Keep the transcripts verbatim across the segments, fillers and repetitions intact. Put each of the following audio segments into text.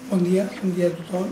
Bon dia, bon dia a tothom.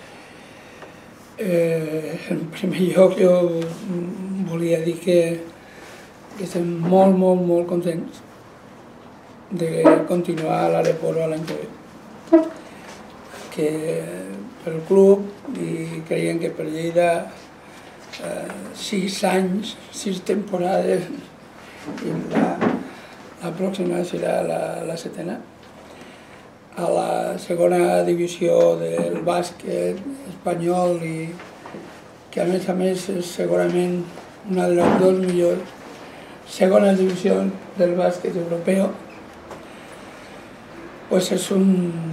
Eh, en primer lloc, jo volia dir que estem molt, molt, molt contents de continuar a l'Aleporo l'any que ve. Que pel club, i creiem que per Lleida, eh, sis anys, sis temporades, i la, la pròxima serà la, la setena. A la segona divisió del bàsquet espanyol, i que a més a més és segurament una de les dues millors segones divisions del bàsquet europeu, pues és un,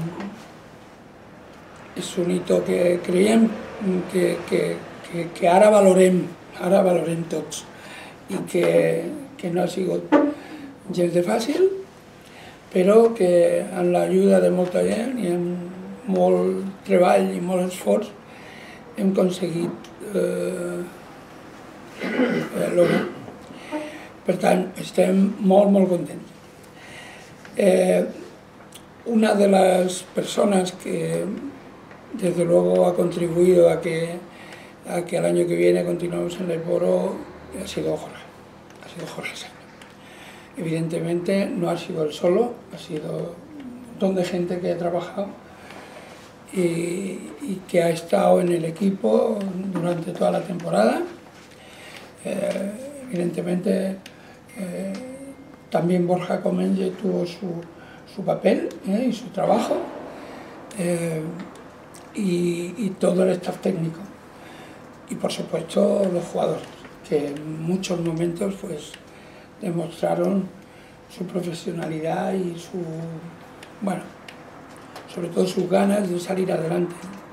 és un hito que creiem que, que, que, que ara valorem, ara valorem tots, i que, que no ha sigut gens de fàcil, però que amb l'ajuda de molta gent i amb molt treball i molt esforç hem aconseguit eh, eh, lograr. Per tant, estem molt, molt contents. Eh, una de las personas que desde luego ha contribuido a que, a que el año que viene continuemos en el Aleporo ha sido Jorge, ha sido Jorge Serna. Evidentemente no ha sido él solo, ha sido un montón de gente que ha trabajado y, y que ha estado en el equipo durante toda la temporada. Eh, evidentemente eh, también Borja Comenge tuvo su, su papel eh, y su trabajo, eh, y, y todo el staff técnico. Y por supuesto los jugadores, que en muchos momentos pues demostraron su profesionalidad y su, bueno, sobre todo sus ganas de salir adelante.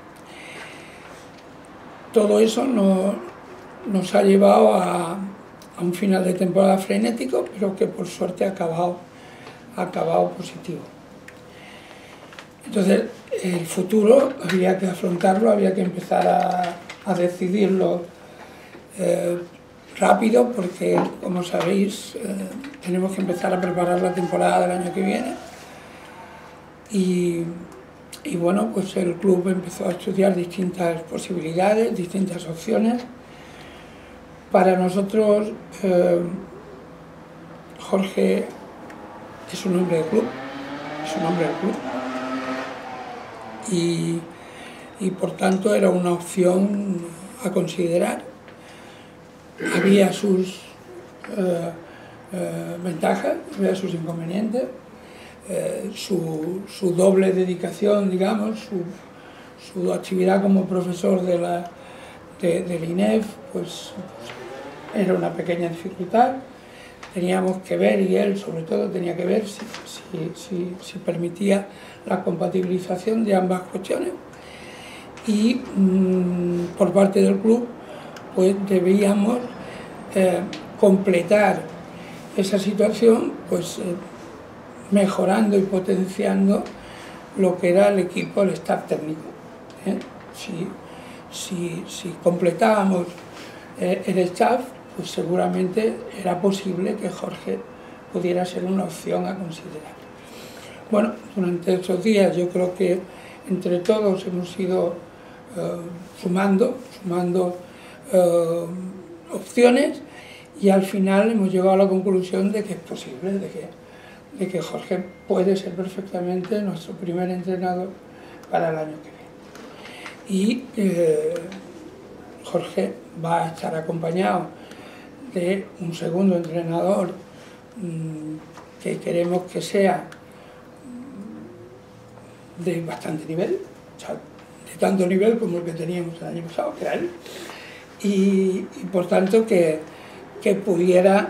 Todo eso no, nos ha llevado a, a un final de temporada frenético, pero que por suerte ha acabado, ha acabado positivo. Entonces, el futuro había que afrontarlo, había que empezar a, a decidirlo eh, rápido, porque, como sabéis, eh, tenemos que empezar a preparar la temporada del año que viene. Y, y bueno, pues el club empezó a estudiar distintas posibilidades, distintas opciones. Para nosotros, eh, Jorge es un hombre del club, es un hombre del club. Y, y por tanto era una opción a considerar. Había sus eh, eh, ventajas, había sus inconvenientes, eh, su, su doble dedicación, digamos, su, su actividad como profesor de la, de, del I N E F, pues era una pequeña dificultad. Teníamos que ver, y él sobre todo tenía que ver si, si, si, si permitía la compatibilización de ambas cuestiones, y mmm, por parte del club pues debíamos eh, completar esa situación, pues eh, mejorando y potenciando lo que era el equipo, el staff técnico. ¿eh? Si, si, si completábamos eh, el staff, pues seguramente era posible que Jorge pudiera ser una opción a considerar. Bueno, durante estos días yo creo que entre todos hemos ido eh, sumando, sumando eh, opciones, y al final hemos llegado a la conclusión de que es posible, de que, de que Jorge puede ser perfectamente nuestro primer entrenador para el año que viene. Y eh, Jorge va a estar acompañado de un segundo entrenador mmm, que queremos que sea de bastante nivel, o sea, de tanto nivel como el que teníamos el año pasado, que era él, y, y por tanto que, que pudiera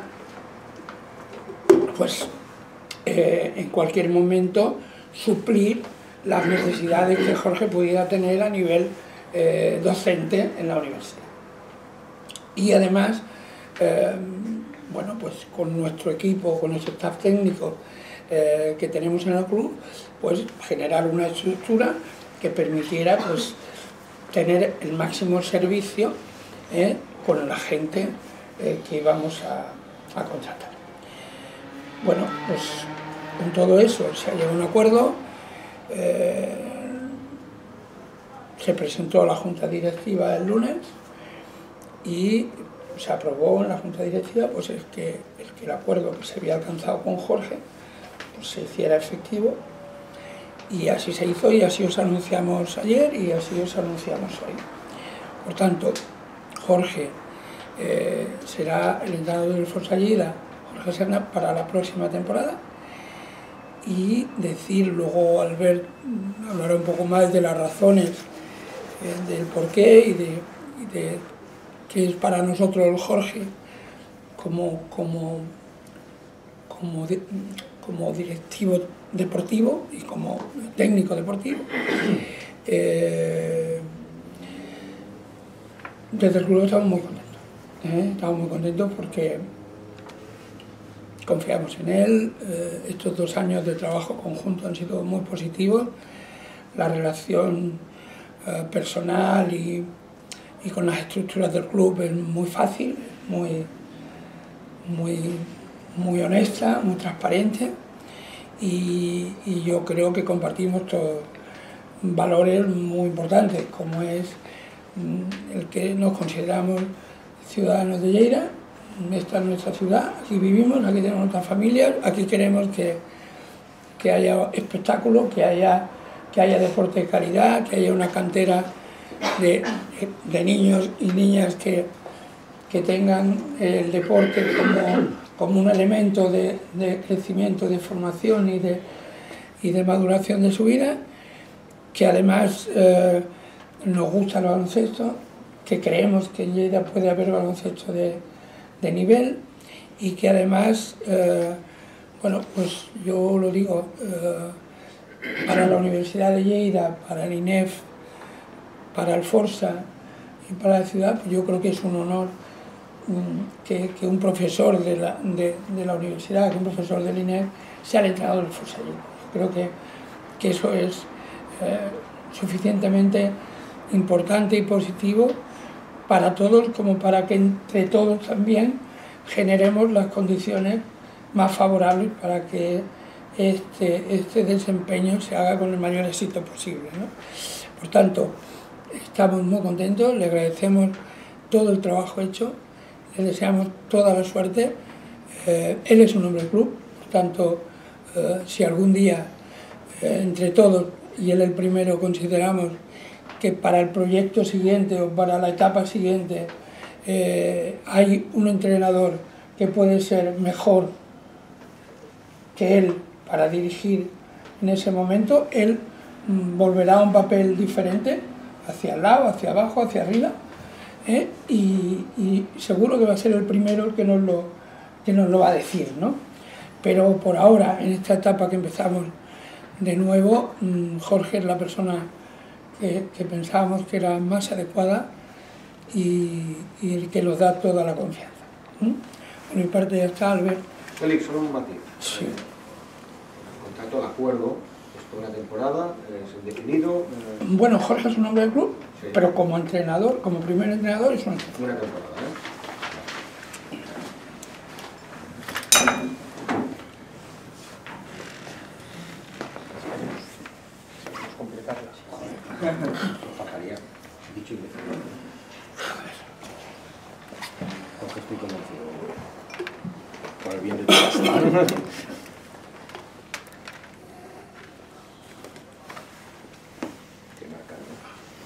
pues eh, en cualquier momento suplir las necesidades que Jorge pudiera tener a nivel eh, docente en la universidad. Y además, eh, bueno, pues con nuestro equipo, con nuestro staff técnico eh, que tenemos en el club, pues generar una estructura que permitiera pues tener el máximo servicio eh, con la gente eh, que íbamos a, a contratar. Bueno, pues con todo eso se ha llegado a un acuerdo. Eh, se presentó a la Junta Directiva el lunes y se aprobó en la Junta Directiva pues el que el, que el acuerdo que se había alcanzado con Jorge pues se hiciera efectivo, y así se hizo y así os anunciamos ayer y así os anunciamos hoy. Por tanto, Jorge eh, será el entrenador del Força Lleida, Jorge Serna, para la próxima temporada, y decir luego Albert hablará un poco más de las razones eh, del porqué y de, y de qué es para nosotros el Jorge como, como, como, de, como directivo deportivo y como técnico deportivo. Eh, desde el club estamos muy contentos, ¿eh? estamos muy contentos porque confiamos en él. Eh, estos dos años de trabajo conjunto han sido muy positivos. La relación eh, personal y, y con las estructuras del club es muy fácil, muy, muy, muy honesta, muy transparente, y, y yo creo que compartimos todos valores muy importantes, como es mm, el que nos consideramos ciudadanos de Lleida. Esta es nuestra ciudad, aquí vivimos, aquí tenemos nuestras familias, aquí queremos que, que haya espectáculo, que haya, que haya deporte de calidad, que haya una cantera de, de niños y niñas que, que tengan el deporte como, como un elemento de, de crecimiento, de formación y de, y de maduración de su vida, que además eh, nos gusta el baloncesto, que creemos que en Lleida puede haber baloncesto de de nivel, y que además, eh, bueno, pues yo lo digo, eh, para la Universidad de Lleida, para el I N E F, para el Força y para la ciudad, pues yo creo que es un honor um, que, que un profesor de la, de, de la universidad, que un profesor del I N E F sea el entrenador del Força Lleida. Creo que, que eso es eh, suficientemente importante y positivo para todos, como para que entre todos también generemos las condiciones más favorables para que este, este desempeño se haga con el mayor éxito posible, ¿no? Por tanto, estamos muy contentos, le agradecemos todo el trabajo hecho, le deseamos toda la suerte. Eh, él es un hombre del club, por tanto, eh, si algún día eh, entre todos, y él el primero, consideramos que para el proyecto siguiente o para la etapa siguiente eh, hay un entrenador que puede ser mejor que él para dirigir en ese momento, él mm, volverá a un papel diferente, hacia el lado, hacia abajo, hacia arriba, ¿eh? y, y seguro que va a ser el primero el que nos lo, que nos lo va a decir, ¿no? Pero por ahora, en esta etapa que empezamos de nuevo, mmm, Jorge es la persona Que, que pensábamos que era más adecuada y, y que nos da toda la confianza. ¿Mm? Por mi parte ya está, Albert. Félix, solo un matiz. Sí. El contrato, el acuerdo, es por una temporada, es indefinido. Eh... Bueno, Jorge es un hombre del club, sí, pero como entrenador, como primer entrenador, es una temporada. Una temporada, ¿eh? Faltaría dicho indefinido. Porque estoy convencido por el bien de todos. Que marca, ¿no?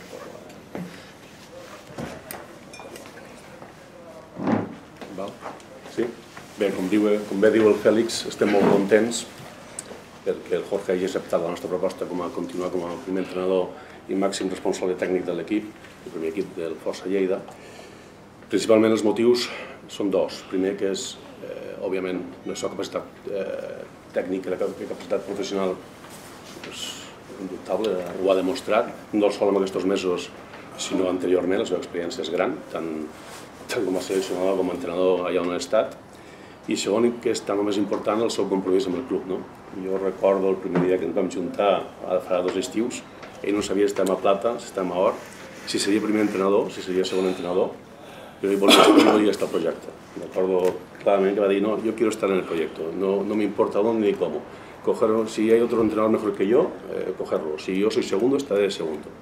Val? Sí? Bé, com, diu, com bé diu el Fèlix, estem molt contents perquè el Jorge hagi acceptat la nostra proposta com a continuar com a primer entrenador i màxim responsable tècnic de l'equip, el primer equip del Força Lleida. Principalment els motius són dos. Primer, que és, eh, òbviament, la seva capacitat eh, tècnica, la capacitat professional és indubtable, ho ha demostrat, no sol en aquests mesos, sinó anteriorment. La seva experiència és gran, tant, tant com a seleccionador com a entrenador allà on ha estat. I segon, que és tant o més important, el seu compromís amb el club, no? Jo recordo el primer dia que ens vam juntar, ara farà dos estius, ell no sabia si estem a plata, si estem a or, si seria primer entrenador, si seria segon entrenador. Yo volia estar al proyecto. Recuerdo claramente que va a decir, no, yo quiero estar en el proyecto, no, no me importa dónde ni cómo. Cogerlo, si hay otro entrenador mejor que yo, eh, cogerlo. Si yo soy segundo, estaré de segundo.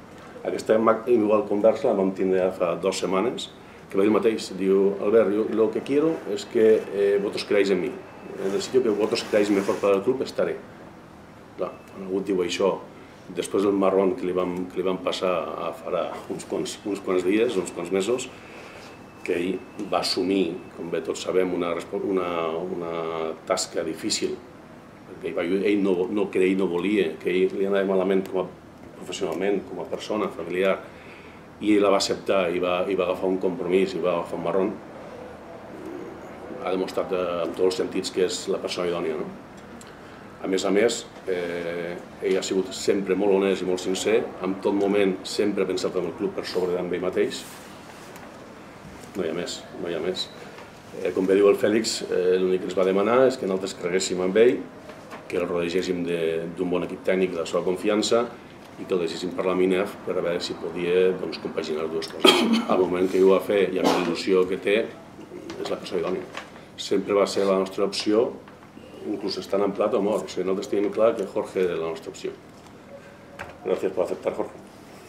Aquesta igual conversa la vam tindre fa dues setmanes, que va dir el mateix, diu, Albert, yo lo que quiero es que eh, vosotros creáis en mí. En el sitio que vosotros creáis mejor para el club estaré. Clar, algú diu això, després del marrón que li vam, que li vam passar farà uns quants, uns quants dies, uns quants mesos, que ell va assumir, com bé tots sabem, una, una, una tasca difícil, perquè ell, ell no, no creia i no volia, que ell li anava malament com a professionalment, com a persona, familiar, i ell la va acceptar i va, i va agafar un compromís i va agafar un marrón. Ha demostrat en tots els sentits que és la persona idònia, no? A més a més, eh, ell ha sigut sempre molt honest i molt sincer, en tot moment sempre ha pensat en el club per sobre d'ell mateix. No hi ha més, no hi ha més. Eh, com bé diu el Fèlix, eh, l'únic que ens va demanar és que nosaltres creguéssim en ell, que el rodegéssim d'un bon equip tècnic de la seva confiança i que el deixéssim per la MINEF per a veure si podia doncs, compaginar les dues coses. Al moment que ho va fer i amb l'il·lusió que té, és la persona idònia. Sempre va ser la nostra opció, inclús estant en plat o mort. O sigui, nosaltres tenim clar que Jorge és la nostra opció. Gràcies per aceptar, Jorge.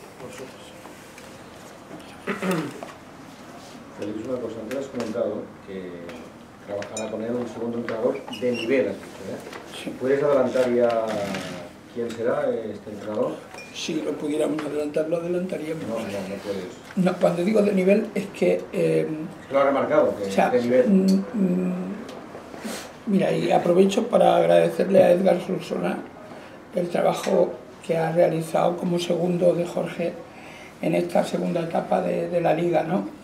Félix, una cosa, antes has comentado que trabajará con él un segundo entrenador de nivel, has dicho, ¿eh? Sí. ¿Puedes adelantar ya quién será este entrenador? Si lo pudiéramos adelantar, lo adelantaríamos. No, no, no puedes. No, cuando digo de nivel es que... Eh, lo ha remarcado, que o sea, de nivel. Mm, mira, y aprovecho para agradecerle a Edgar Solsona el trabajo que ha realizado como segundo de Jorge en esta segunda etapa de, de la Liga, ¿no?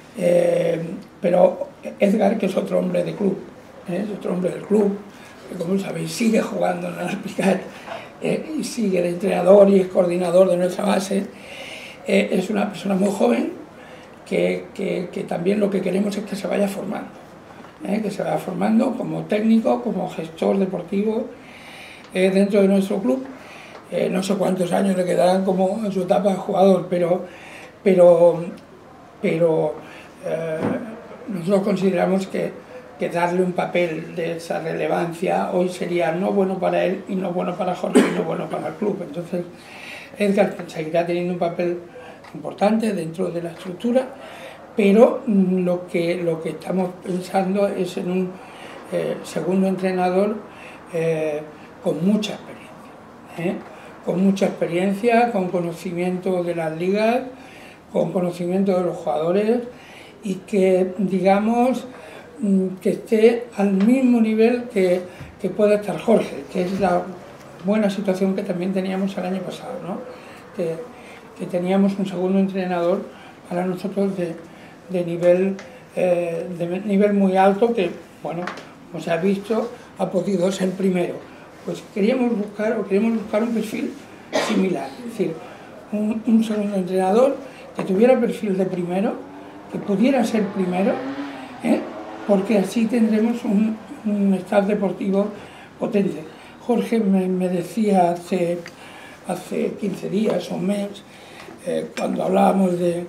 Eh, pero Edgar, que es otro hombre de club, ¿eh? Es otro hombre del club, que como sabéis sigue jugando en el Alpicat, eh, y sigue de entrenador y es coordinador de nuestra base, eh, es una persona muy joven que, que, que también lo que queremos es que se vaya formando, ¿eh? que se vaya formando como técnico, como gestor deportivo eh, dentro de nuestro club. Eh, no sé cuántos años le quedarán como en su etapa de jugador, pero, pero, pero eh, nosotros consideramos que, que darle un papel de esa relevancia hoy sería no bueno para él y no bueno para Jorge y no bueno para el club. Entonces Edgar seguirá teniendo un papel importante dentro de la estructura, pero lo que, lo que estamos pensando es en un eh, segundo entrenador eh, con mucha experiencia, ¿eh? con mucha experiencia, con conocimiento de las ligas, con conocimiento de los jugadores y que, digamos, que esté al mismo nivel que, que pueda estar Jorge, que es la buena situación que también teníamos el año pasado, ¿no? que, que teníamos un segundo entrenador para nosotros de, de, nivel, eh, de nivel muy alto que, bueno, como se ha visto, ha podido ser primero. Pues queríamos buscar, o queríamos buscar un perfil similar, es decir, un, un segundo entrenador que tuviera perfil de primero, que pudiera ser primero, ¿eh? porque así tendremos un, un staff deportivo potente. Jorge me, me decía hace, hace quince días o un mes, eh, cuando hablábamos de,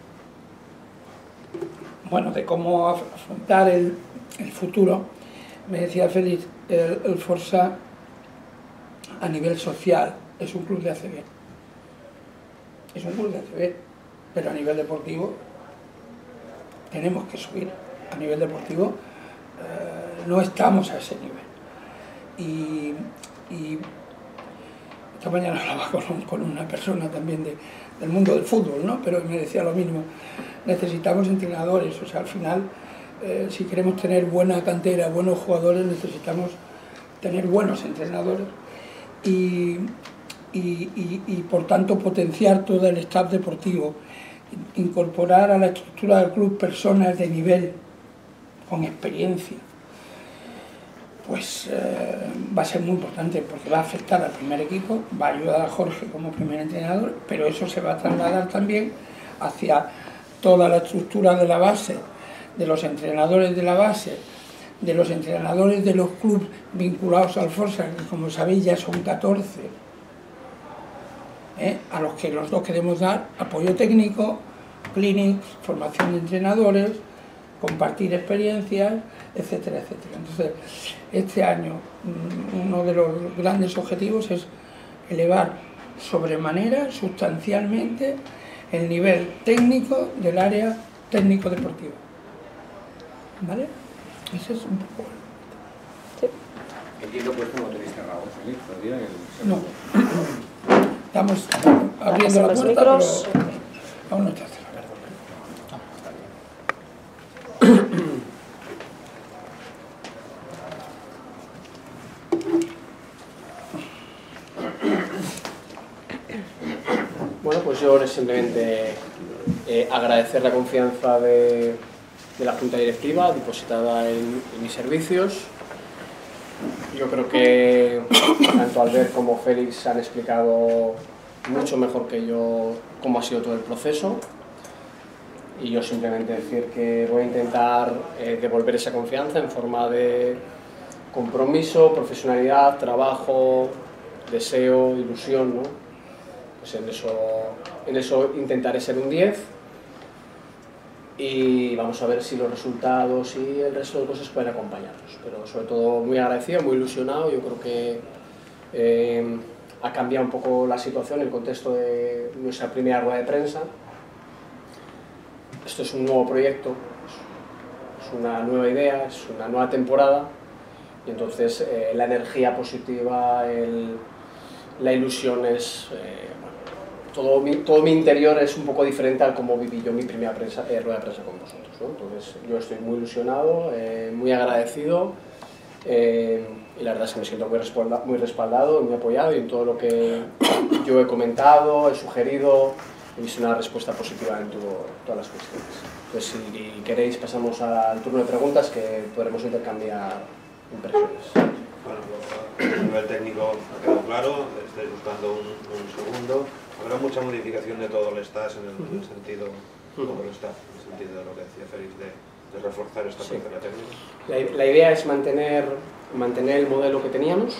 bueno, de cómo afrontar el, el futuro, me decía Félix, el, el Força a nivel social es un club de A C B, es un club de A C B, pero a nivel deportivo tenemos que subir. A nivel deportivo eh, no estamos a ese nivel. Y, y esta mañana hablaba con, con una persona también de, del mundo del fútbol, ¿no? Pero me decía lo mismo, necesitamos entrenadores, o sea, al final, eh, si queremos tener buena cantera, buenos jugadores, necesitamos tener buenos entrenadores y, y, y, y por tanto potenciar todo el staff deportivo, incorporar a la estructura del club personas de nivel, con experiencia, pues eh, va a ser muy importante porque va a afectar al primer equipo, va a ayudar a Jorge como primer entrenador, pero eso se va a trasladar también hacia toda la estructura de la base, de los entrenadores de la base, de los entrenadores de los clubes vinculados al Força, que como sabéis ya son catorce, ¿eh? a los que los dos queremos dar apoyo técnico, clinics, formación de entrenadores, compartir experiencias, etcétera, etcétera. Entonces, este año uno de los grandes objetivos es elevar sobremanera, sustancialmente, el nivel técnico del área técnico-deportiva. ¿Vale? Ese es un poco... Sí. Entiendo que esto no lo tenéis cerrado, Félix, todavía el... No. Estamos abriendo la puerta, pero aún no está cerrado. Bueno, pues yo simplemente eh, agradecer la confianza de, de la Junta Directiva depositada en, en mis servicios. Yo creo que tanto Albert como Félix han explicado mucho mejor que yo cómo ha sido todo el proceso. Y yo simplemente decir que voy a intentar eh, devolver esa confianza en forma de compromiso, profesionalidad, trabajo, deseo, ilusión, ¿no? Pues en eso, en eso intentaré ser un diez y vamos a ver si los resultados y el resto de cosas pueden acompañarnos. Pero sobre todo muy agradecido, muy ilusionado. Yo creo que eh, ha cambiado un poco la situación, el contexto de nuestra primera rueda de prensa. Esto es un nuevo proyecto, es una nueva idea, es una nueva temporada y entonces eh, la energía positiva, el, la ilusión es... Eh, bueno, todo, mi, todo mi interior es un poco diferente al como viví yo mi primera prensa, eh, rueda de prensa con vosotros, ¿no? Entonces yo estoy muy ilusionado, eh, muy agradecido eh, y la verdad es que me siento muy respaldado, muy respaldado, muy apoyado y en todo lo que yo he comentado, he sugerido, he visto una respuesta positiva en todo, todas las cuestiones. Entonces, si queréis, pasamos al turno de preguntas que podremos intercambiar impresiones. Bueno, a nivel técnico ha quedado claro, estáis buscando un, un segundo. Habrá mucha modificación de todo el staff en el, en el sentido, todo el staff, en el sentido de lo que decía Félix, de, de reforzar esta sí. parte de la técnica. La, la idea es mantener, mantener el modelo que teníamos.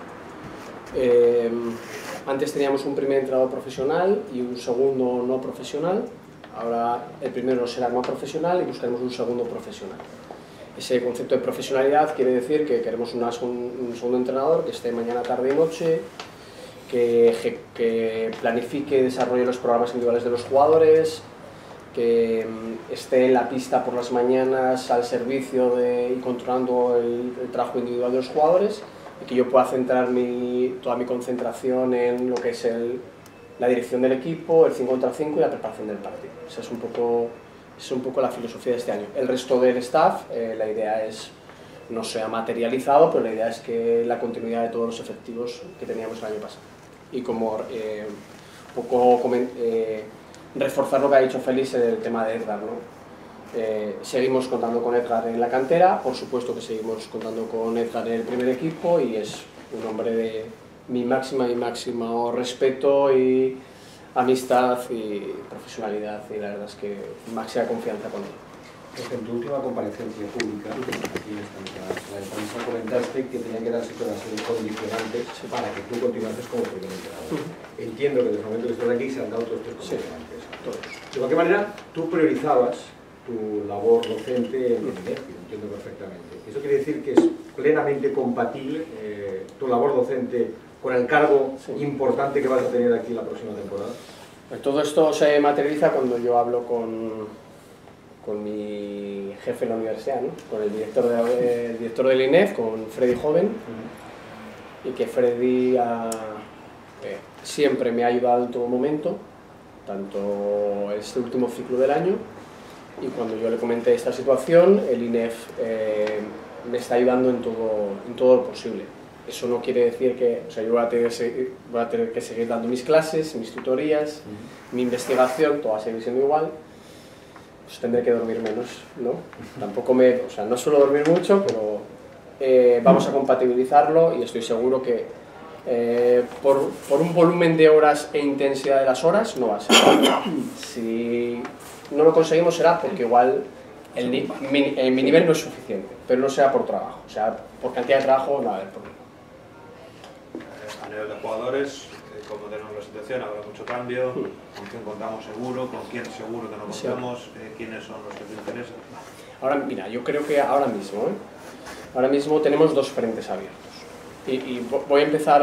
Eh, Antes teníamos un primer entrenador profesional y un segundo no profesional. Ahora el primero será no profesional y buscaremos un segundo profesional. Ese concepto de profesionalidad quiere decir que queremos una, un segundo entrenador que esté mañana, tarde y noche, que, que planifique y desarrolle los programas individuales de los jugadores, que esté en la pista por las mañanas al servicio de, y controlando el, el trabajo individual de los jugadores, y que yo pueda centrar mi, toda mi concentración en lo que es el, la dirección del equipo, el cinco contra cinco y la preparación del partido. Esa es un poco, es un poco la filosofía de este año. El resto del staff, eh, la idea es, no se ha materializado, pero la idea es que la continuidad de todos los efectivos que teníamos el año pasado. Y como eh, un poco eh, reforzar lo que ha dicho Félix en el tema de Edgar, ¿no? Eh, seguimos contando con Edgar en la cantera, por supuesto que seguimos contando con Edgar en el primer equipo y es un hombre de mi máxima y máximo respeto y amistad y profesionalidad y la verdad es que máxima confianza con él. En tu última comparecencia pública, aquí en esta sala de prensa, comentaste que tenía que darse con una serie de condicionantes para que tú continuases como primer entrenador. Uh-huh. Entiendo que desde el momento que estás aquí se han dado todos estos condicionantes. Sí, todos. De cualquier manera, tú priorizabas tu labor docente en el I N E F, lo entiendo perfectamente. ¿Eso quiere decir que es plenamente compatible eh, tu labor docente con el cargo sí. importante que vas a tener aquí la próxima temporada? Pues todo esto se materializa cuando yo hablo con, con mi jefe en la universidad, ¿no? Con el director, de, el director del I N E F, con Freddy Joven, uh-huh. y que Freddy ha, eh, siempre me ha ayudado en todo momento, tanto este último ciclo del año. Y cuando yo le comenté esta situación, el I N E F eh, me está ayudando en todo, en todo lo posible. Eso no quiere decir que, o sea, yo voy a tener que seguir, voy a tener que seguir dando mis clases, mis tutorías, uh-huh. mi investigación, todo va a seguir siendo igual. Pues tendré que dormir menos, ¿no? Tampoco me, o sea, no suelo dormir mucho, pero eh, vamos a compatibilizarlo y estoy seguro que eh, por, por un volumen de horas e intensidad de las horas no va a ser. Si no lo conseguimos será porque igual el, mi, el, mi nivel no es suficiente, pero no sea por trabajo, o sea, por cantidad de trabajo no va a haber problema. A nivel de jugadores, eh, como tenemos la situación, habrá mucho cambio, mm. con quién contamos seguro, con quién seguro que no contamos, sí. eh, quiénes son los que te interesan. Ahora, mira, yo creo que ahora mismo, ¿eh? ahora mismo tenemos dos frentes abiertos y, y voy a empezar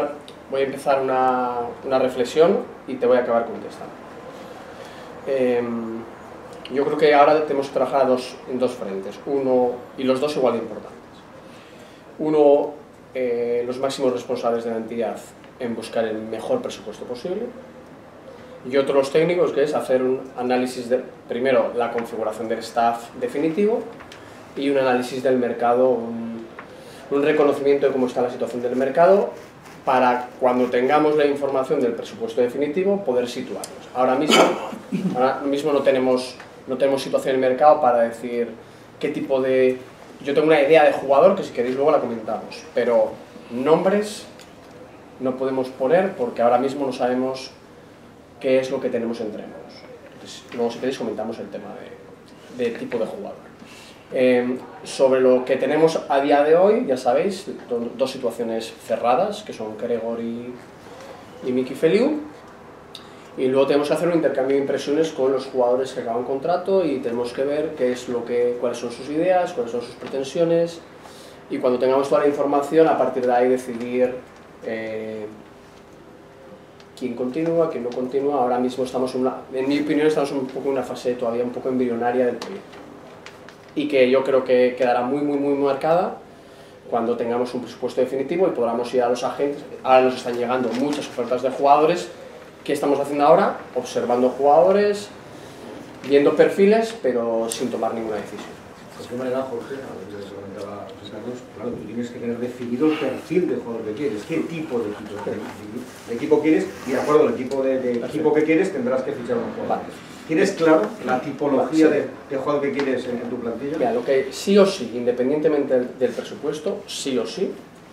voy a empezar una, una reflexión y te voy a acabar contestando. Eh, yo creo que ahora tenemos que trabajar dos, en dos frentes, uno, y los dos igual de importantes. Uno, eh, los máximos responsables de la entidad en buscar el mejor presupuesto posible, y otro los técnicos, que es hacer un análisis de, primero, la configuración del staff definitivo y un análisis del mercado, un, un reconocimiento de cómo está la situación del mercado para cuando tengamos la información del presupuesto definitivo poder situarnos. Ahora mismo, ahora mismo no tenemos, no tenemos situación en el mercado para decir qué tipo de... Yo tengo una idea de jugador que si queréis luego la comentamos, pero nombres no podemos poner porque ahora mismo no sabemos qué es lo que tenemos entre manos. Entonces, luego si queréis comentamos el tema de, de tipo de jugador. Eh, sobre lo que tenemos a día de hoy, ya sabéis, do, dos situaciones cerradas, que son Gregor y, y Miki Feliu, y luego tenemos que hacer un intercambio de impresiones con los jugadores que acaban contrato y tenemos que ver qué es lo que, cuáles son sus ideas, cuáles son sus pretensiones, y cuando tengamos toda la información, a partir de ahí decidir eh, quién continúa, quién no continúa. Ahora mismo estamos, en, una, en mi opinión, estamos un poco en una fase todavía un poco embrionaria del proyecto. Y que yo creo que quedará muy, muy, muy marcada cuando tengamos un presupuesto definitivo y podamos ir a los agentes. Ahora nos están llegando muchas ofertas de jugadores. ¿Qué estamos haciendo ahora? Observando jugadores, viendo perfiles, pero sin tomar ninguna decisión. ¿De qué manera, Jorge, a ver, se comentaba José Carlos, claro, tú tienes que tener definido el perfil de jugador que quieres, qué tipo de equipo, de, de equipo quieres, y de acuerdo al tipo de, de equipo que quieres tendrás que fichar un jugador. ¿Tienes claro la tipología sí. de, de jugador que quieres en, en tu plantilla? Mira, lo que sí o sí, independientemente del, del presupuesto, sí o sí,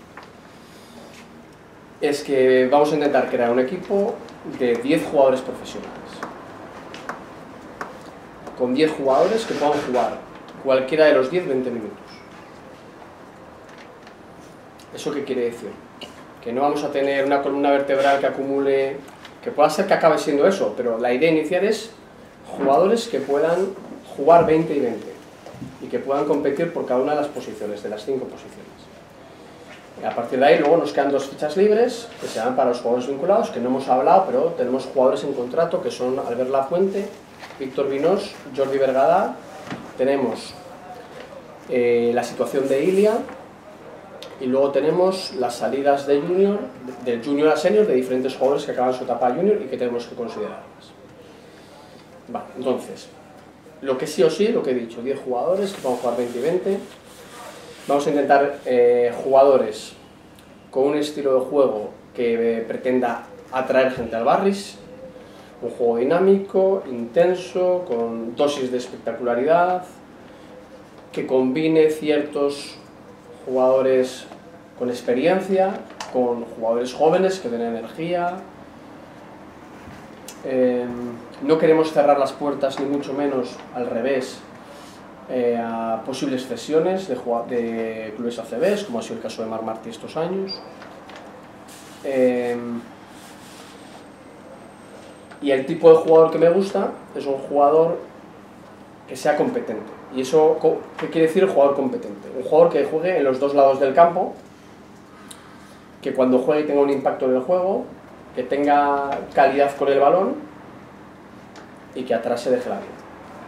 es que vamos a intentar crear un equipo de diez jugadores profesionales. Con diez jugadores que puedan jugar cualquiera de los diez, veinte minutos. ¿Eso qué quiere decir? Que no vamos a tener una columna vertebral que acumule... Que pueda ser que acabe siendo eso, pero la idea inicial es jugadores que puedan jugar veinte y veinte y que puedan competir por cada una de las posiciones, de las cinco posiciones. Y a partir de ahí luego nos quedan dos fichas libres que se dan para los jugadores vinculados, que no hemos hablado, pero tenemos jugadores en contrato que son Albert Lafuente, Víctor Vinós, Jordi Bergadà. Tenemos eh, la situación de Ilia y luego tenemos las salidas de junior, del junior a senior, de diferentes jugadores que acaban su etapa junior y que tenemos que considerarlas. Vale, entonces, lo que sí o sí, lo que he dicho, diez jugadores que van a jugar veinte y veinte. Vamos a intentar eh, jugadores con un estilo de juego que eh, pretenda atraer gente al Barris. Un juego dinámico, intenso, con dosis de espectacularidad, que combine ciertos jugadores con experiencia, con jugadores jóvenes que den energía. Eh, no queremos cerrar las puertas, ni mucho menos al revés, eh, a posibles cesiones de, de clubes A C Bs, como ha sido el caso de Marc Martí estos años. Eh, Y el tipo de jugador que me gusta es un jugador que sea competente. ¿Y eso qué quiere decir el jugador competente? Un jugador que juegue en los dos lados del campo, que cuando juegue tenga un impacto en el juego, que tenga calidad con el balón y que atrás se deje la vida.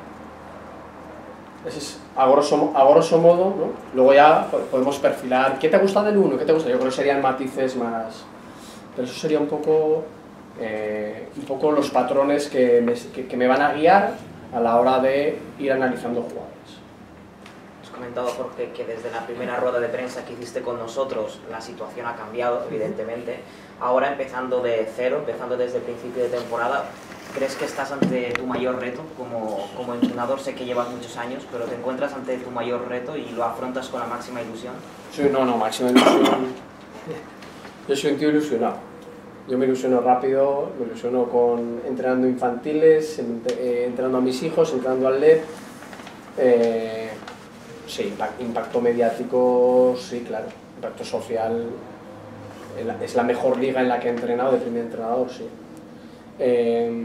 Ese es a grosso, a grosso modo, ¿no? Luego ya podemos perfilar ¿qué te gusta del uno? ¿Qué te gusta? Yo creo que serían matices más... Pero eso sería un poco... Eh, un poco los patrones que me, que, que me van a guiar a la hora de ir analizando jugadores. Has comentado, Jorge, que desde la primera rueda de prensa que hiciste con nosotros la situación ha cambiado, evidentemente. Ahora, empezando de cero, empezando desde el principio de temporada, ¿crees que estás ante tu mayor reto como, como entrenador? Sé que llevas muchos años, pero ¿te encuentras ante tu mayor reto y lo afrontas con la máxima ilusión? Sí, no, no, máxima ilusión. Yo soy un tío ilusionado. Yo me ilusiono rápido, me ilusiono con entrenando infantiles, entrenando a mis hijos, entrenando al L E D. Eh, sí, impacto mediático, sí, claro. Impacto social, es la mejor liga en la que he entrenado, de primer entrenador, sí. Eh,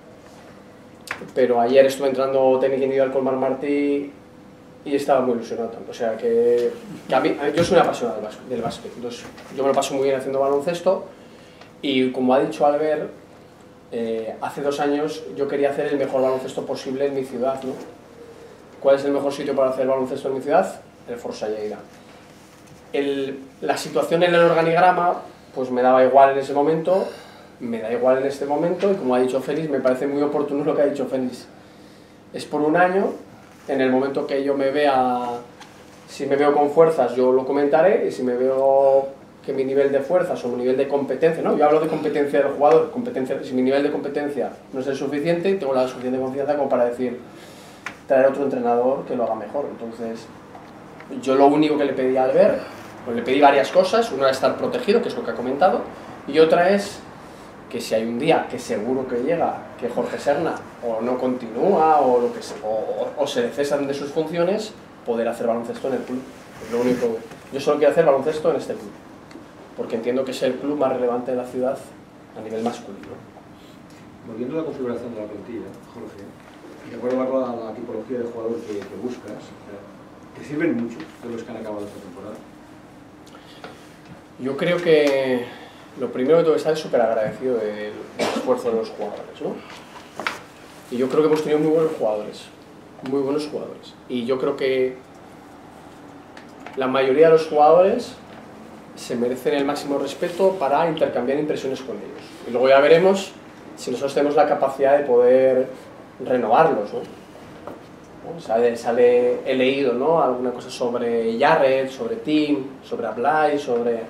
pero ayer estuve entrenando técnica individual con Marc Martí y estaba muy ilusionado tanto. O sea que, que a mí, yo soy un apasionado del básquet, del básquet. Entonces, yo me lo paso muy bien haciendo baloncesto. Y como ha dicho Albert, eh, hace dos años yo quería hacer el mejor baloncesto posible en mi ciudad, ¿no? ¿Cuál es el mejor sitio para hacer baloncesto en mi ciudad? El Força Lleida. El, la situación en el organigrama pues me daba igual en ese momento, me da igual en este momento, y como ha dicho Félix, me parece muy oportuno lo que ha dicho Félix. Es por un año, en el momento que yo me vea, si me veo con fuerzas yo lo comentaré, y si me veo que mi nivel de fuerzas o mi nivel de competencia, no, yo hablo de competencia del jugador, competencia, si mi nivel de competencia no es el suficiente, tengo la suficiente confianza como para decir, traer otro entrenador que lo haga mejor. Entonces, yo lo único que le pedí a Albert, pues le pedí varias cosas, una es estar protegido, que es lo que ha comentado, y otra es que si hay un día que seguro que llega, que Jorge Serna o no continúa o, lo que se, o, o se cesan de sus funciones, poder hacer baloncesto en el club. Es lo único. Yo solo quiero hacer baloncesto en este club, porque entiendo que es el club más relevante de la ciudad a nivel masculino. Volviendo a la configuración de la plantilla, Jorge, de acuerdo a la, la tipología de jugador que, que buscas, ¿te sirven muchos de los que han acabado esta temporada? Yo creo que lo primero que tengo que estar es súper agradecido del, del esfuerzo de los jugadores, ¿no? Y yo creo que hemos tenido muy buenos jugadores, muy buenos jugadores. Y yo creo que la mayoría de los jugadores se merecen el máximo respeto para intercambiar impresiones con ellos. Y luego ya veremos si nosotros tenemos la capacidad de poder renovarlos, ¿no? ¿No? Sale, sale, he leído, ¿no?, alguna cosa sobre Jarrett, sobre Tim, sobre Ablay, sobre...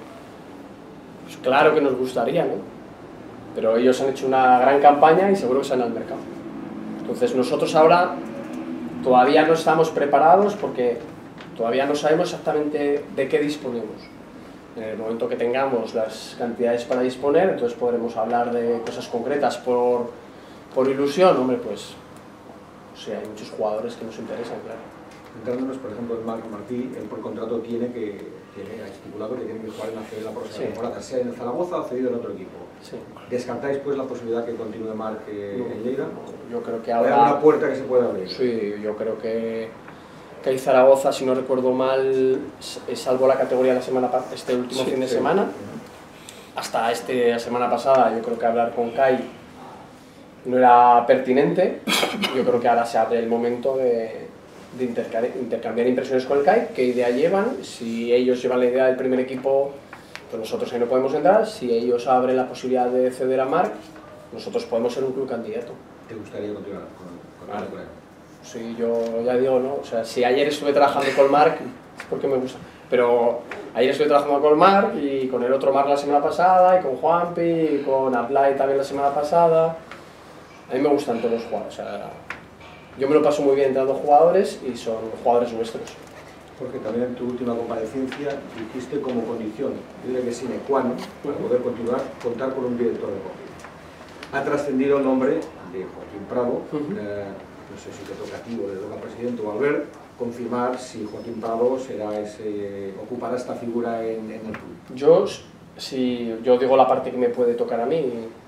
Pues claro que nos gustaría, ¿no? Pero ellos han hecho una gran campaña y seguro que salen al mercado. Entonces nosotros ahora todavía no estamos preparados porque todavía no sabemos exactamente de qué disponemos. En el momento que tengamos las cantidades para disponer, entonces podremos hablar de cosas concretas. Por, por ilusión, hombre, pues... O sea, hay muchos jugadores que nos interesan, claro. Centrándonos, por ejemplo, en Marc Martí, él por contrato tiene que, tiene estipulado que tiene que jugar en la C B la próxima sí. temporada, sea en Zaragoza o cedido en otro equipo. Sí. ¿Descartáis pues la posibilidad que continúe Marc eh, no, en Lleida? Yo creo que ahora... ¿Hay alguna puerta que se pueda abrir? Sí, yo creo que, que hay Zaragoza, si no recuerdo mal, salvo la categoría la semana este último sí, fin de sí. semana, hasta este, la semana pasada, yo creo que hablar con Kai no era pertinente. Yo creo que ahora se abre el momento de, de intercambiar, intercambiar impresiones con el C A I, qué idea llevan. Si ellos llevan la idea del primer equipo, pues nosotros ahí no podemos entrar. Si ellos abren la posibilidad de ceder a Marc, nosotros podemos ser un club candidato. ¿Te gustaría continuar con, con Marc? Sí, yo ya digo, ¿no? O sea, si ayer estuve trabajando con Marc, es porque me gusta. Pero ayer estuve trabajando con Marc y con el otro Marc la semana pasada, y con Juanpi, y con Ablay también la semana pasada. A mí me gustan todos los jugadores, o sea, yo me lo paso muy bien entrando jugadores y son jugadores nuestros. Porque también en tu última comparecencia dijiste como condición, dile que sine qua non, para poder continuar, contar con un director deportivo. Ha trascendido el nombre de Joaquín Prado, uh-huh. eh, no sé si te toca a ti o le toca al presidente o a Albert, confirmar si Joaquín Prado será ese, ocupará esta figura en, en el club. Yo, si yo digo la parte que me puede tocar a mí,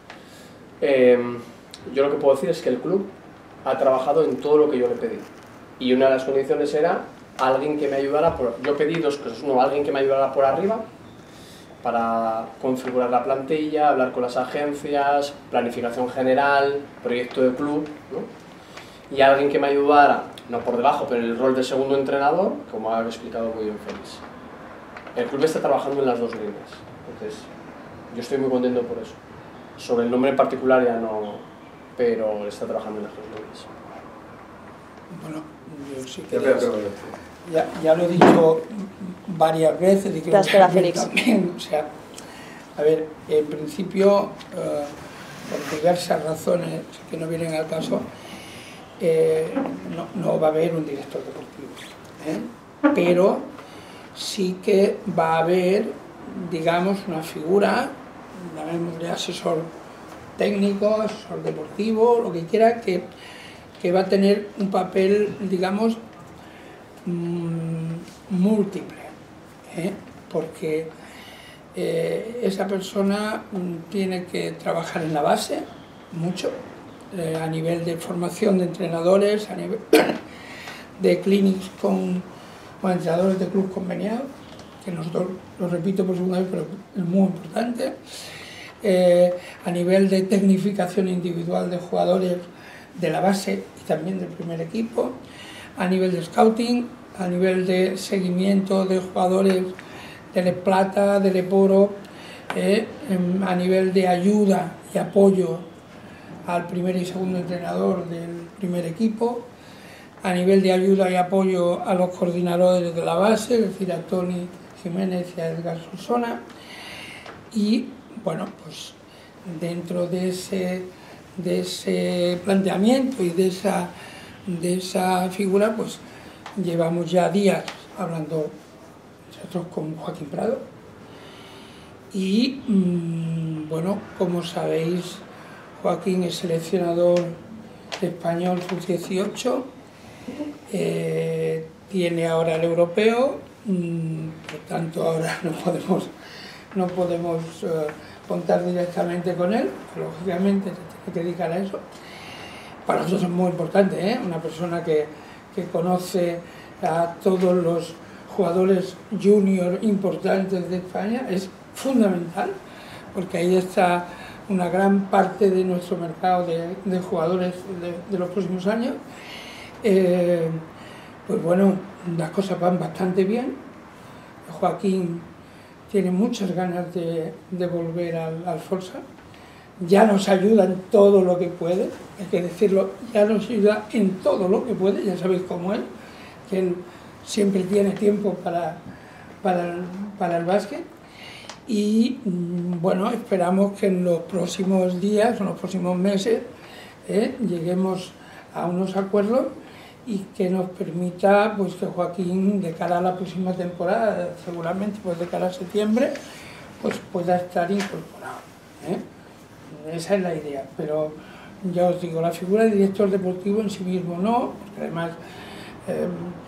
eh, yo lo que puedo decir es que el club ha trabajado en todo lo que yo le pedí. Y una de las condiciones era alguien que me ayudara por... Yo pedí dos cosas. Uno, alguien que me ayudara por arriba para configurar la plantilla, hablar con las agencias, planificación general, proyecto de club, ¿no? Y alguien que me ayudara, no por debajo, pero en el rol de segundo entrenador, como ha explicado muy bien Félix. El club está trabajando en las dos líneas. Entonces, yo estoy muy contento por eso. Sobre el nombre en particular ya no... pero está trabajando en las dos líneas. Bueno, yo sí que ya, ya lo he dicho varias veces y creo que también, o sea, a ver, en principio, eh, por diversas razones que no vienen al caso, eh, no, no va a haber un director deportivo, ¿eh? Pero sí que va a haber, digamos, una figura, llamémosle asesor técnico, asesor deportivo, lo que quiera, que, que va a tener un papel, digamos, mmm, múltiple, ¿eh? Porque eh, esa persona mmm, tiene que trabajar en la base, mucho, eh, a nivel de formación de entrenadores, a nivel de clinics con, con entrenadores de club conveniados, que nosotros, lo repito por segunda vez, pero es muy importante. eh, a nivel de tecnificación individual de jugadores de la base y también del primer equipo, a nivel de scouting, a nivel de seguimiento de jugadores del Plata, del Eporo, eh, a nivel de ayuda y apoyo al primer y segundo entrenador del primer equipo, a nivel de ayuda y apoyo a los coordinadores de la base, es decir, a Tony Jiménez y a Edgar Solsona, y bueno, pues dentro de ese, de ese planteamiento y de esa, de esa figura, pues llevamos ya días hablando nosotros con Joaquín Prado y mmm, bueno, como sabéis, Joaquín es seleccionador español sub dieciocho, eh, tiene ahora el europeo, mmm, por tanto ahora no podemos, no podemos eh, contar directamente con él, lógicamente se tiene que dedicar a eso. Para nosotros es muy importante, ¿eh? Una persona que, que conoce a todos los jugadores junior importantes de España es fundamental, porque ahí está una gran parte de nuestro mercado de, de jugadores de, de los próximos años. Eh, pues bueno, las cosas van bastante bien. Joaquín tiene muchas ganas de, de volver al, al Forza. Ya nos ayuda en todo lo que puede, hay que decirlo, ya nos ayuda en todo lo que puede, ya sabéis cómo es, que él siempre tiene tiempo para, para, el, para el básquet. Y bueno, esperamos que en los próximos días, en los próximos meses, eh, lleguemos a unos acuerdos y que nos permita pues, que Joaquín, de cara a la próxima temporada, seguramente pues, de cara a septiembre, pues pueda estar incorporado, ¿eh? Esa es la idea, pero ya os digo, la figura de director deportivo en sí mismo no, porque además eh,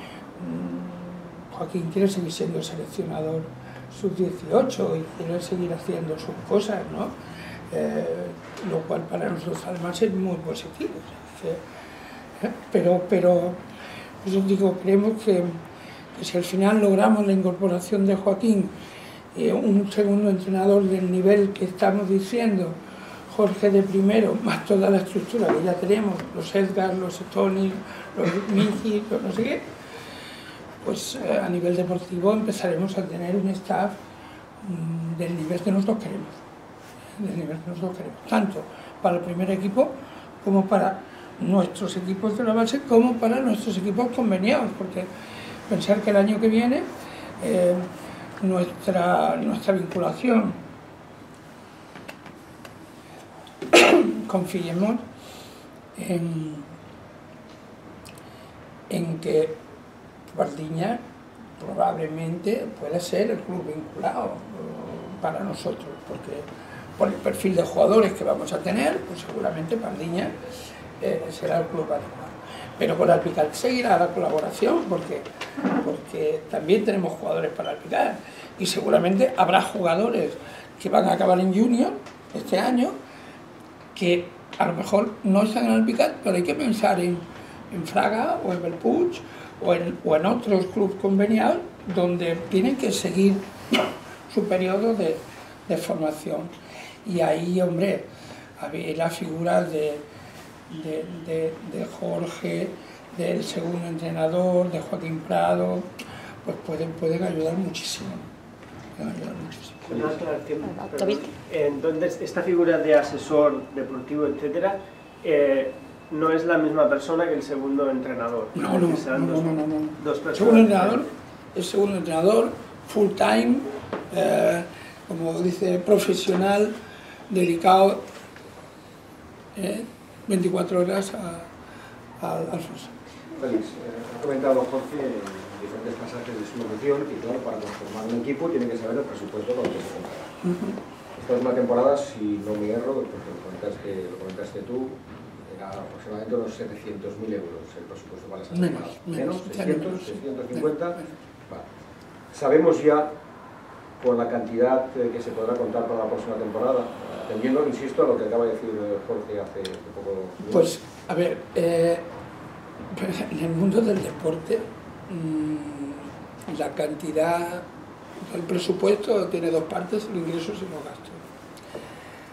Joaquín quiere seguir siendo seleccionador sub dieciocho y quiere seguir haciendo sus cosas, ¿no? Eh, lo cual para nosotros además es muy positivo. O sea, que, eh, pero, pero yo digo, creemos que, que si al final logramos la incorporación de Joaquín, eh, un segundo entrenador del nivel que estamos diciendo, Jorge de primero, más toda la estructura que ya tenemos, los Edgar, los Tony, los Miki, los no sé qué, pues eh, a nivel deportivo empezaremos a tener un staff mmm, del nivel que nosotros queremos, del nivel que nosotros queremos, tanto para el primer equipo como para nuestros equipos de la base, como para nuestros equipos conveniados, porque pensar que el año que viene eh, nuestra, nuestra vinculación confiemos en, en que Pardiñas probablemente pueda ser el club vinculado para nosotros, porque por el perfil de jugadores que vamos a tener, pues seguramente Pardiñas eh, será el club adecuado. Pero con Alpicat seguirá la colaboración, porque, porque también tenemos jugadores para Alpicat y seguramente habrá jugadores que van a acabar en Junior este año que a lo mejor no están en Alpicat, pero hay que pensar en, en Fraga o en Bellpuig o en, o en otros clubes conveniados donde tienen que seguir su periodo de, de formación. Y ahí, hombre, había las figuras de, de, de, de Jorge, del segundo entrenador, de Joaquín Prado, pues pueden, pueden ayudar muchísimo. Pueden ayudar muchísimo. Una aclaración, perdón. Entonces, esta figura de asesor deportivo, etcétera, eh, no es la misma persona que el segundo entrenador. No, no, no, dos, no, no, no, no. Dos personas. El segundo entrenador, el segundo entrenador, full time, eh, como dice, profesional, dedicado eh, veinticuatro horas a, a, al Forza. Félix, eh, ha comentado Jorge en diferentes pasajes de su locución que, claro, para conformar un equipo tiene que saber el presupuesto con el que se comprará. Uh-huh. Esta última temporada, si no me erro, porque lo comentaste, lo comentaste tú, era aproximadamente unos setecientos mil euros el presupuesto para esa temporada. Menos, menos, seiscientos, seiscientos cincuenta. Vale. Sabemos ya con la cantidad que se podrá contar para la próxima temporada, atendiendo, insisto, a lo que acaba de decir Jorge hace poco. Pues, a ver, eh, en el mundo del deporte, mmm, la cantidad, el presupuesto tiene dos partes, los ingresos y los gastos.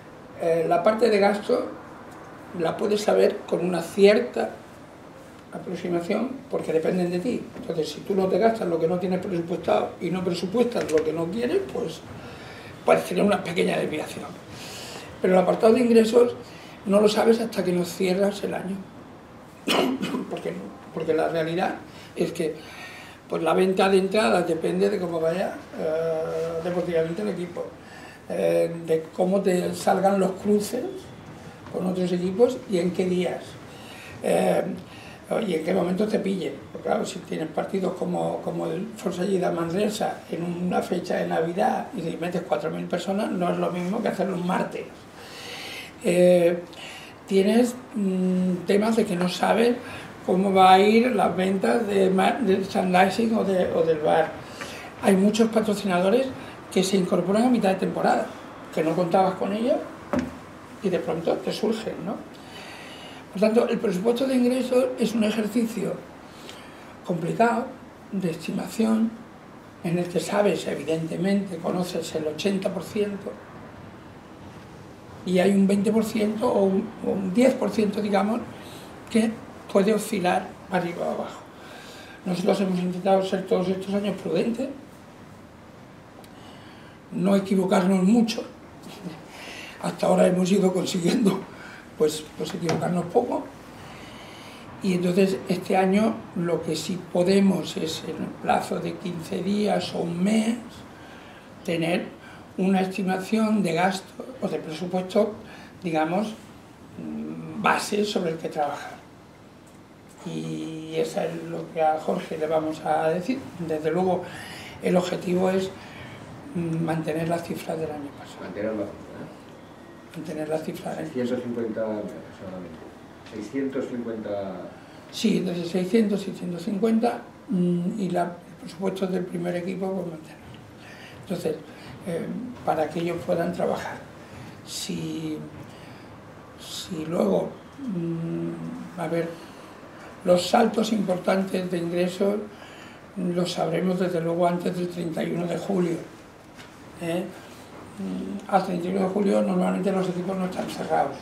eh, la parte de gasto la puedes saber con una cierta aproximación porque dependen de ti. Entonces, si tú no te gastas lo que no tienes presupuestado y no presupuestas lo que no quieres, pues puedes tener una pequeña desviación. Pero el apartado de ingresos no lo sabes hasta que no cierras el año. porque, porque la realidad es que pues la venta de entradas depende de cómo vaya eh, deportivamente el equipo, eh, de cómo te salgan los cruces con otros equipos y en qué días. Eh, y en qué momento te pille. Porque claro, si tienes partidos como, como el Forza Lleida Manresa en una fecha de Navidad y si metes cuatro mil personas, no es lo mismo que hacerlo un martes. Eh, tienes mmm, temas de que no sabes cómo va a ir las ventas de, de merchandising o, de, o del bar. Hay muchos patrocinadores que se incorporan a mitad de temporada, que no contabas con ellos y de pronto te surgen, ¿no? Por tanto, el presupuesto de ingresos es un ejercicio complicado, de estimación, en el que sabes, evidentemente, conoces el ochenta por ciento y hay un veinte por ciento o un, o un diez por ciento, digamos, que puede oscilar arriba o abajo. Nosotros hemos intentado ser todos estos años prudentes, no equivocarnos mucho. Hasta ahora hemos ido consiguiendo pues, pues equivocarnos poco. Y entonces este año lo que sí podemos es en un plazo de quince días o un mes tener una estimación de gasto o de presupuesto, digamos, base sobre el que trabajar. Y eso es lo que a Jorge le vamos a decir. Desde luego el objetivo es mantener las cifras del año pasado. Mantener la cifra. Mantener las cifras. seiscientos cincuenta aproximadamente. seiscientos cincuenta... Sí, desde seiscientos, seiscientos cincuenta y la, el presupuesto del primer equipo por mantenerlo. Entonces, eh, para que ellos puedan trabajar. Si, si luego, mmm, a ver, los saltos importantes de ingresos los sabremos desde luego antes del treinta y uno de julio. ¿eh? Al treinta y uno de julio normalmente los equipos no están cerrados.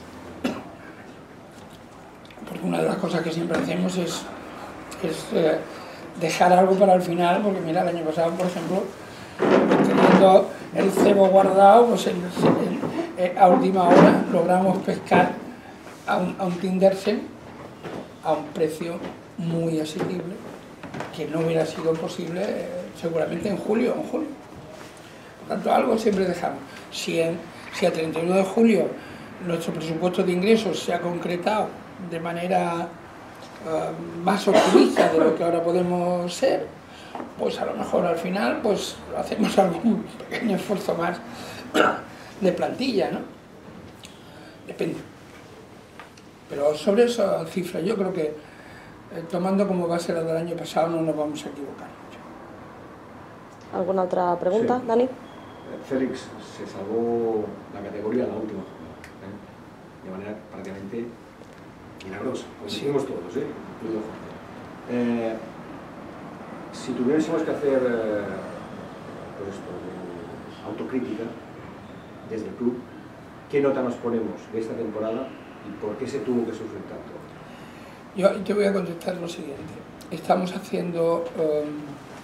Porque una de las cosas que siempre hacemos es, es eh, dejar algo para el final, porque mira, el año pasado, por ejemplo, teniendo el cebo guardado, pues el, el, el, a última hora logramos pescar a un, a un Tindersen a un precio muy asequible, que no hubiera sido posible eh, seguramente en julio, en julio. Por tanto, algo siempre dejamos. Si, en, si a treinta y uno de julio nuestro presupuesto de ingresos se ha concretado de manera uh, más optimista de lo que ahora podemos ser, pues a lo mejor al final pues hacemos algún pequeño esfuerzo más de plantilla, ¿no? Depende. Pero sobre esa cifra yo creo que eh, tomando como base la del año pasado no nos vamos a equivocar mucho. ¿Alguna otra pregunta, sí. Dani? Félix se salvó la categoría en la última jornada, ¿eh? De manera prácticamente milagrosa, como sí. decimos todos, ¿eh? Eh, si tuviésemos que hacer eh, pues esto, eh, autocrítica desde el club, ¿qué nota nos ponemos de esta temporada y por qué se tuvo que sufrir tanto? Yo te voy a contestar lo siguiente. Estamos haciendo um,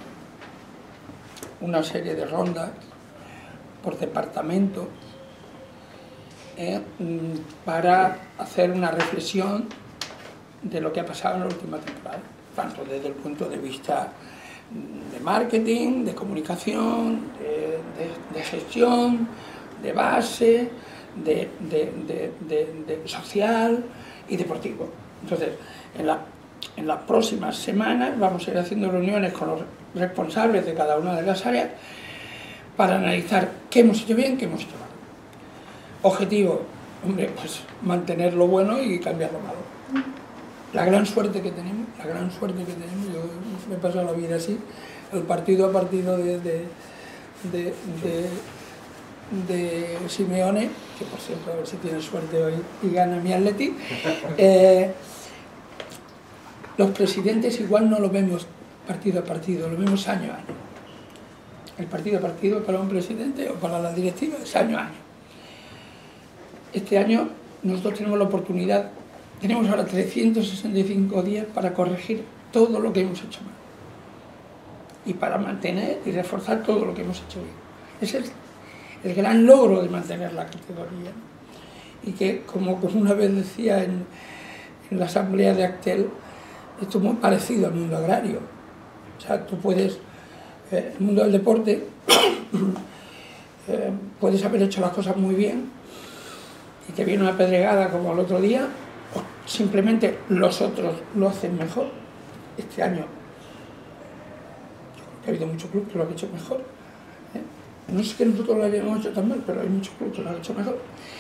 una serie de rondas por departamento eh, para hacer una reflexión de lo que ha pasado en la última temporada, tanto desde el punto de vista de marketing, de comunicación, de, de, de gestión, de base, de, de, de, de, de social y deportivo. Entonces, en, la, en las próximas semanas vamos a ir haciendo reuniones con los responsables de cada una de las áreas para analizar qué hemos hecho bien, qué hemos hecho mal. Objetivo, hombre, pues mantener lo bueno y cambiar lo malo. La gran suerte que tenemos, la gran suerte que tenemos, yo me he pasado la vida así, el partido a partido de, de, de, de, de Simeone, que por cierto, a ver si tiene suerte hoy y gana mi Atleti, eh, los presidentes igual no lo vemos partido a partido, lo vemos año a año. El partido a partido para un presidente o para la directiva es año a año. este año nosotros tenemos la oportunidad, tenemos ahora trescientos sesenta y cinco días para corregir todo lo que hemos hecho mal y para mantener y reforzar todo lo que hemos hecho bien. Ese es el gran logro de mantener la categoría, ¿no? Y que, como, como una vez decía en, en la asamblea de Actel, esto es muy parecido al mundo agrario. O sea, tú puedes, eh, el mundo del deporte, eh, puedes haber hecho las cosas muy bien y te viene una pedregada como el otro día, o simplemente los otros lo hacen mejor. Este año ha habido muchos clubes que lo han hecho mejor. ¿eh? No sé que nosotros lo hayamos hecho tan mal, pero hay muchos clubes que lo han hecho mejor.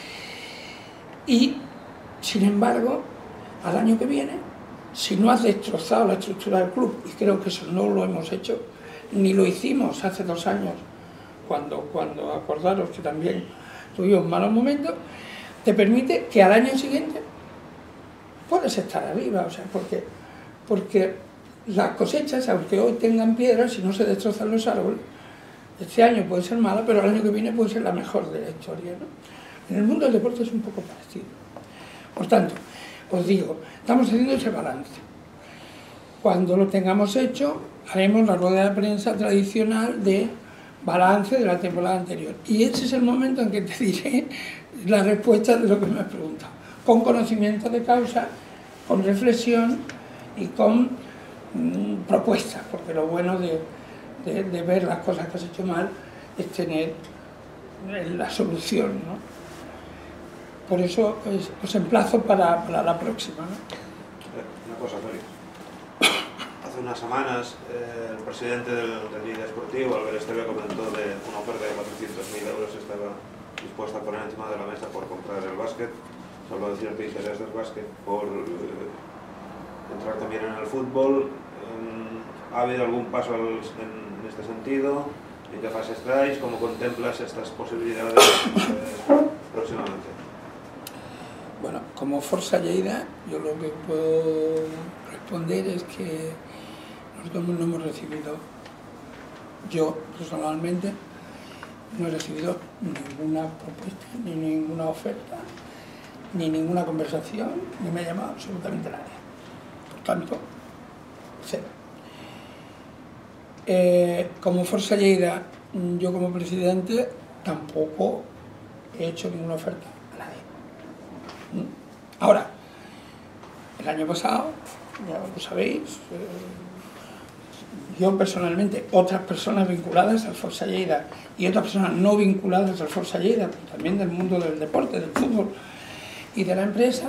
Y, sin embargo, al año que viene, si no has destrozado la estructura del club, y creo que eso no lo hemos hecho, ni lo hicimos hace dos años, cuando, cuando acordaros que también tuvimos malos momentos, te permite que al año siguiente puedes estar arriba, o sea, porque, porque las cosechas, aunque hoy tengan piedras, si no se destrozan los árboles, este año puede ser mala, pero el año que viene puede ser la mejor de la historia, ¿no? En el mundo del deporte es un poco parecido. Por tanto, os digo, estamos haciendo ese balance. Cuando lo tengamos hecho, haremos la rueda de prensa tradicional de balance de la temporada anterior. Y ese es el momento en que te diré la respuesta de lo que me has preguntado. Con conocimiento de causa, con reflexión y con mmm, propuestas, porque lo bueno de, de, de ver las cosas que has hecho mal es tener la solución, ¿no? Por eso pues, os emplazo para, para la próxima, ¿no? Una cosa, Félix. Hace unas semanas eh, el presidente del, del Liga Esportivo, Albert Esteve, comentó de una oferta de cuatrocientos mil euros estaba dispuesta a poner encima de la mesa por comprar el básquet, solo decir el interés del básquet, por eh, entrar también en el fútbol. Eh, ¿Ha habido algún paso en, en este sentido? ¿En qué fase estáis? ¿Cómo contemplas estas posibilidades eh, próximamente? Bueno, como Força Lleida, yo lo que puedo responder es que nosotros no hemos recibido, yo personalmente, no he recibido ninguna propuesta, ni ninguna oferta, ni ninguna conversación, ni me ha llamado absolutamente nadie. Por tanto, cero. Eh, como Força Lleida, yo como presidente tampoco he hecho ninguna oferta a nadie. Ahora, el año pasado, ya lo sabéis, eh, yo personalmente, otras personas vinculadas al Força Lleida y otras personas no vinculadas al Força Lleida, pero también del mundo del deporte, del fútbol y de la empresa,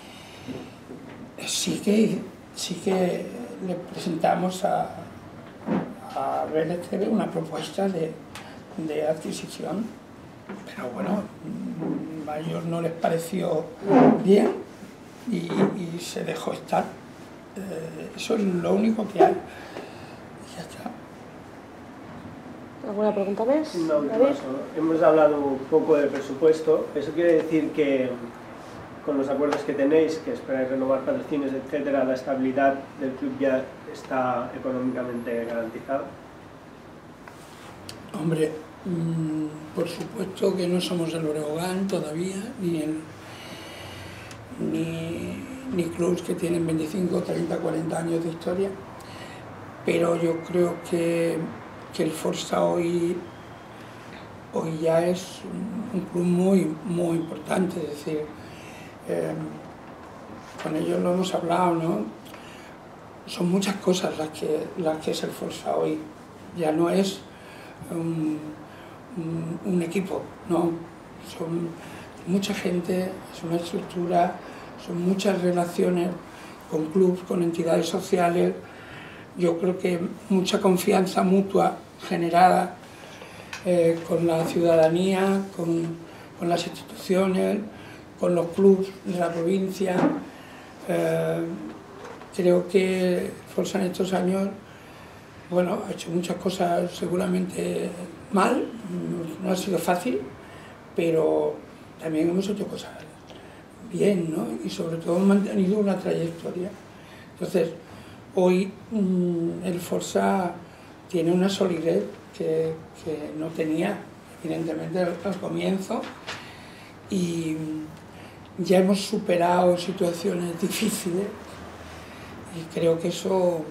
sí que, sí que le presentamos a, a B L T V una propuesta de, de adquisición, pero bueno, a ellos no les pareció bien y, y se dejó estar. Eh, eso es lo único que hay. Y ya está. ¿Alguna pregunta más? No, hemos hablado un poco de presupuesto. ¿Eso quiere decir que con los acuerdos que tenéis, que esperáis renovar patrocinios, etcétera, la estabilidad del club ya está económicamente garantizada? Hombre, mmm, por supuesto que no somos el Breogán todavía, ni el ni, ni clubs que tienen veinticinco, treinta, cuarenta años de historia, pero yo creo que, que el Força hoy, hoy ya es un, un club muy, muy importante, es decir, eh, con ellos lo hemos hablado, ¿no? Son muchas cosas las que, las que es el Força hoy, ya no es un, un, un equipo, no, son mucha gente, es una estructura, son muchas relaciones con clubes, con entidades sociales. Yo creo que mucha confianza mutua generada eh, con la ciudadanía, con, con las instituciones, con los clubes de la provincia. Eh, creo que Força en estos años, bueno, ha hecho muchas cosas seguramente mal, no ha sido fácil, pero también hemos hecho cosas bien, ¿no? Y sobre todo hemos mantenido una trayectoria. Entonces, hoy mmm, el Força tiene una solidez que, que no tenía, evidentemente, al, al comienzo, y ya hemos superado situaciones difíciles y creo que eso,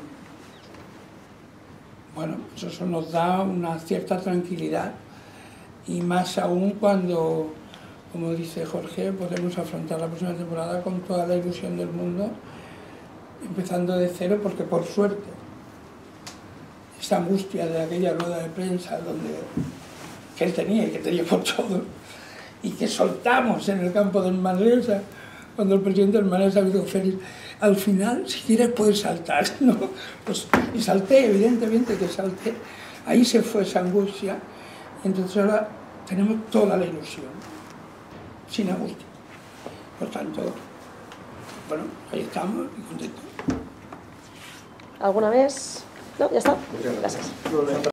bueno, eso nos da una cierta tranquilidad y más aún cuando, como dice Jorge, podemos afrontar la próxima temporada con toda la ilusión del mundo, empezando de cero, porque por suerte esa angustia de aquella rueda de prensa donde, que él tenía y que teníamos todos, y que soltamos en el campo del Manresa, cuando el presidente del Manresa dijo, Félix, al final, si quieres puedes saltar, ¿no? Pues, y salté, evidentemente que salté, ahí se fue esa angustia, y entonces ahora tenemos toda la ilusión, sin angustia. Por tanto, bueno, ahí estamos y contentos. ¿Alguna vez? No, ya está. Muchas gracias. Gracias.